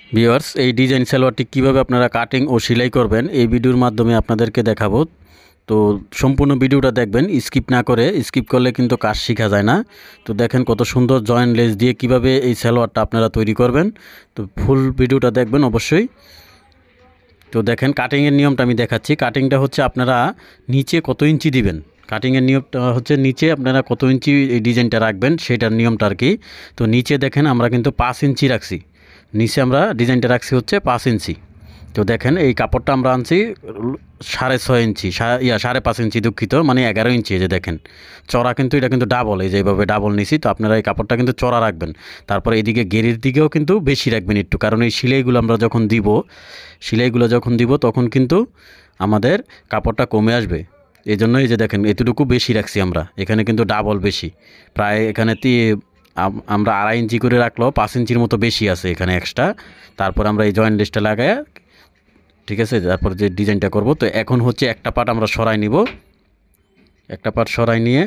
Viewers, এই design সালোয়ারটি কীভাবে আপনারা কাটিং ও সেলাই করবেন এই ভিডিওর মাধ্যমে আপনাদেরকে দেখাবো। তো সম্পূর্ণ ভিডিওটা দেখবেন, স্কিপ না করে। স্কিপ করলে কিন্তু কাজ শেখা যায় না। তো দেখেন কত সুন্দর জয়েন্ট লেস দিয়ে কিভাবে এই সালোয়ারটা আপনারা তৈরি করবেন। তো ফুল ভিডিওটা দেখবেন অবশ্যই। তো দেখেন কাটিংয়ের নিয়মটা আমি দেখাচ্ছি। কাটিংটা হচ্ছে আপনারা নিচে কত ইঞ্চি দিবেন, কাটিংয়ের নিয়মটা হচ্ছে নিচে আপনারা কত ইঞ্চি এই ডিজাইনটা রাখবেন সেটার নিয়মটা আর কি। তো নিচে দেখেন আমরা কিন্তু 5 ইঞ্চি রাখছি, নিচে আমরা ডিজাইনটা রাখছি হচ্ছে 5 ইঞ্চি। তো দেখেন এই কাপড়টা আমরা আনছি 6.5 ইঞ্চি, 5.5 ইঞ্চি, দুঃখিত, মানে 11 ইঞ্চি। এই যে দেখেন চড়া, কিন্তু এটা কিন্তু ডাবল, এই যে এইভাবে ডাবল নিছি। তো আপনারা এই কাপড়টা কিন্তু চড়া রাখবেন। তারপরে এইদিকে গেরির দিকেও কিন্তু বেশি রাখবেন একটু, কারণ এই সেলাইগুলো আমরা যখন দিব তখন কিন্তু আমাদের কাপড়টা কমে আসবে। এই জন্য এই যে দেখেন এতটুকু বেশি রাখছি আমরা, এখানে কিন্তু ডাবল বেশি, প্রায় এখানে আমরা 2.5 ইঞ্চি করে রাখলেও 5 ইঞ্চির মতো বেশি আছে এখানে এক্সট্রা। তারপর আমরা এই জয়েন্ট লেসটা লাগাই, ঠিক আছে, তারপর যে ডিজাইনটা করব। তো এখন হচ্ছে একটা পার্ট আমরা সরাই নিব, একটা পার্ট সরাই নিয়ে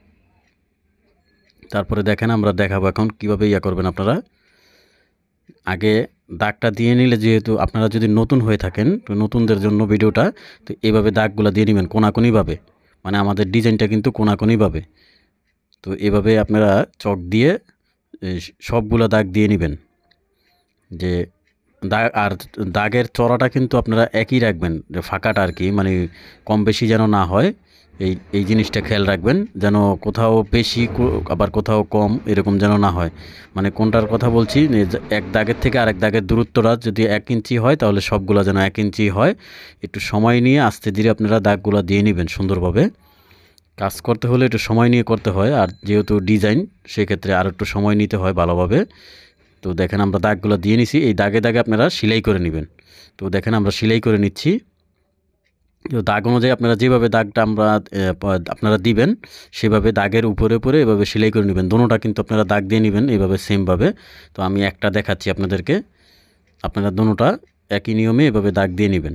তারপরে দেখেন আমরা দেখাবো এখন কীভাবে করবেন আপনারা। আগে দাগটা দিয়ে নিলে, যেহেতু আপনারা যদি নতুন হয়ে থাকেন, তো নতুনদের জন্য ভিডিওটা, তো এইভাবে দাগগুলো দিয়ে নেবেন কোনাকুনিভাবে, মানে আমাদের ডিজাইনটা কিন্তু কোনাকুনিভাবে। তো এভাবে আপনারা চক দিয়ে সবগুলো দাগ দিয়ে নেবেন। যে দাগ আর দাগের চড়াটা কিন্তু আপনারা একই রাখবেন, যে ফাঁকাটা আর কি, মানে কম বেশি যেন না হয়। এই জিনিসটা খেয়াল রাখবেন, যেন কোথাও বেশি আবার কোথাও কম এরকম যেন না হয়। মানে কোনটার কথা বলছি, এক দাগের থেকে আরেক দাগের দূরত্বটা যদি 1 ইঞ্চি হয় তাহলে সবগুলো যেন 1 ইঞ্চি হয়। একটু সময় নিয়ে আস্তে ধীরে আপনারা দাগগুলো দিয়ে নেবেন সুন্দরভাবে। কাজ করতে হলে একটু সময় নিয়ে করতে হয়, আর যেহেতু ডিজাইন সেক্ষেত্রে আর একটু সময় নিতে হয় ভালোভাবে। তো দেখেন আমরা দাগগুলো দিয়ে নিছি, এই দাগে দাগে আপনারা সেলাই করে নেবেন। তো দেখেন আমরা সেলাই করে নিচ্ছি। তো দাগ অনুযায়ী আপনারা যেভাবে দাগটা আপনারা দিবেন সেভাবে দাগের উপরে উপরে এভাবে সেলাই করে নেবেন। দোনোটা কিন্তু আপনারা দাগ দিয়ে নেবেন এইভাবে সেমভাবে। তো আমি একটা দেখাচ্ছি আপনাদেরকে, আপনারা দোনোটা একই নিয়মে এভাবে দাগ দিয়ে নেবেন।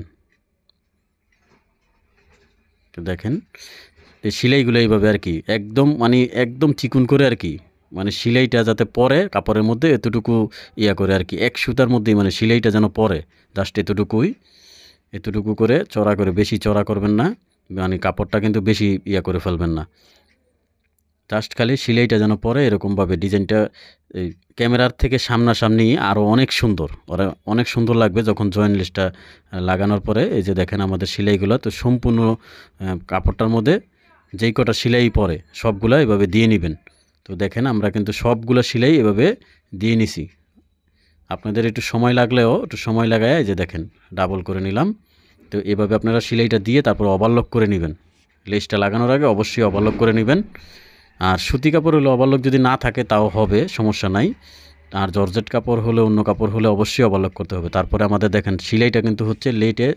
তো দেখেন এই সেলাইগুলো এইভাবে আর কি, একদম মানে একদম চিকুন করে আর কি, মানে সেলাইটা যাতে পরে কাপড়ের মধ্যে এতটুকু করে আর কি, এক সুতার মধ্যেই মানে সেলাইটা যেন পরে, জাস্ট এতটুকু করে চড়া করে, বেশি চড়া করবেন না, মানে কাপড়টা কিন্তু বেশি করে ফেলবেন না, জাস্ট খালি সেলাইটা যেন পরে এরকমভাবে। ডিজাইনটা এই ক্যামেরার থেকে সামনাসামনি আরও অনেক সুন্দর লাগবে যখন জয়েন্ট লেসটা লাগানোর পরে। এই যে দেখেন আমাদের সেলাইগুলো তো সম্পূর্ণ কাপড়টার মধ্যে যেই কটা সেলাই পরে সবগুলো এভাবে দিয়ে নেবেন। তো দেখেন আমরা কিন্তু সবগুলো সেলাই এভাবে দিয়ে নিছি। আপনাদের একটু সময় লাগলেও একটু সময় লাগায় এই যে দেখেন ডাবল করে নিলাম। তো এভাবে আপনারা সেলাইটা দিয়ে তারপর ওভারলক করে নেবেন। লেসটা লাগানোর আগে অবশ্যই ওভারলক করে নেবেন। আর সুতি কাপড় হলে ওভারলক যদি না থাকে তাও হবে, সমস্যা নাই। আর জর্জেট কাপড় হলে, অন্য কাপড় হলে অবশ্যই ওভারলক করতে হবে। তারপরে আমাদের দেখেন সেলাইটা কিন্তু হচ্ছে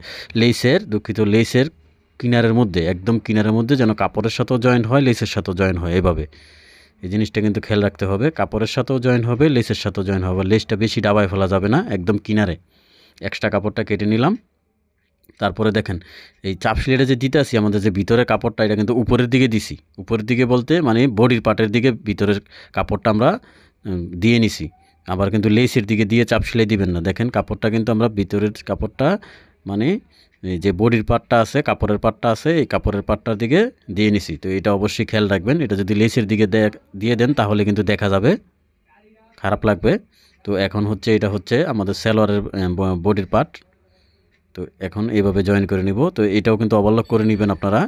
লেসের কিনারের মধ্যে, একদম কিনারের মধ্যে, যেন কাপড়ের সাথেও জয়েন্ট হয়, লেসের সাথেও জয়েন্ট হয়। এভাবে এই জিনিসটা কিন্তু খেয়াল রাখতে হবে, কাপড়ের সাথেও জয়েন্ট হবে, লেসের সাথেও জয়েন্ট হবে। লেসটা বেশি ডাবায় ফেলা যাবে না, একদম কিনারে এক্সট্রা কাপড়টা কেটে নিলাম। তারপরে দেখেন এই চাপ সেলাইটা যে দিতে আসি, আমাদের যে ভিতরের কাপড়টা এটা কিন্তু উপরের দিকে দিছি। উপরের দিকে বলতে মানে বডির পার্টের দিকে ভিতরের কাপড়টা আমরা দিয়ে নিছি। আবার কিন্তু লেসের দিকে দিয়ে চাপ সেলাই দিবেন না। দেখেন কাপড়টা কিন্তু আমরা ভিতরের কাপড়টা, মানে এই যে বডির পার্টটা আছে, কাপড়ের পার্টটা আছে, এই কাপড়ের পার্টটার দিকে দিয়ে নিছি। তো এটা অবশ্যই খেয়াল রাখবেন, এটা যদি লেসের দিকে দিয়ে দেন তাহলে কিন্তু দেখা যাবে, খারাপ লাগবে। তো এখন হচ্ছে এটা হচ্ছে আমাদের সালোয়ারের বডির পার্ট। তো এখন এইভাবে জয়েন করে নিব। তো এটাও কিন্তু ওভারলক করে নেবেন আপনারা।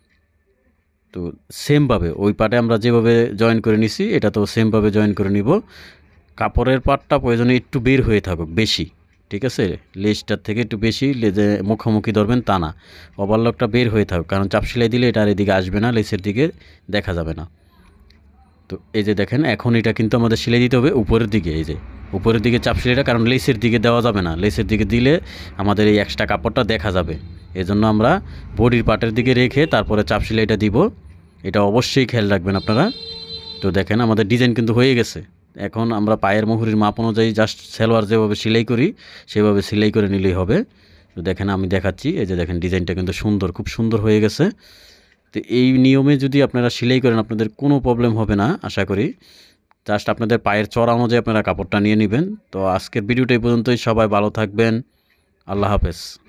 তো সেমভাবে ওই পার্টে আমরা যেভাবে জয়েন করে নিছি এটা তো সেমভাবে জয়েন করে নিব। কাপড়ের পার্টটা প্রয়োজনে একটু বের হয়ে থাকুক বেশি, ঠিক আছে, লেসটার থেকে একটু বেশি, লেজে মুখোমুখি ধরবেন তা না, ওভারলকটা বের হয়ে থাকুক, কারণ চাপ সেলাই দিলে এটা আর এদিকে আসবে না, লেসের দিকে দেখা যাবে না। তো এই যে দেখেন এখন এটা কিন্তু আমাদের সেলাই দিতে হবে উপরের দিকে, এই যে উপরের দিকে চাপ সেলাইটা, কারণ লেসের দিকে দেওয়া যাবে না, লেসের দিকে দিলে আমাদের এই এক্সট্রা কাপড়টা দেখা যাবে। এজন্য আমরা বডির পার্টের দিকে রেখে তারপরে চাপ সেলাইটা দিব, এটা অবশ্যই খেয়াল রাখবেন আপনারা। তো দেখেন আমাদের ডিজাইন কিন্তু হয়ে গেছে। এখন আমরা পায়ের মুহুরির মাপ অনুযায়ী জাস্ট সালোয়ার যেভাবে সেলাই করি সেভাবে সেলাই করে নিলেই হবে। তো দেখেন আমি দেখাচ্ছি, এই যে দেখেন ডিজাইনটা কিন্তু সুন্দর, খুব সুন্দর হয়ে গেছে। তো এই নিয়মে যদি আপনারা সেলাই করেন আপনাদের কোনো প্রবলেম হবে না আশা করি। জাস্ট আপনাদের পায়ের চড়া অনুযায়ী আপনারা কাপড়টা নিয়ে নেবেন। তো আজকের ভিডিওটা এই পর্যন্তই। সবাই ভালো থাকবেন। আল্লাহ হাফেজ।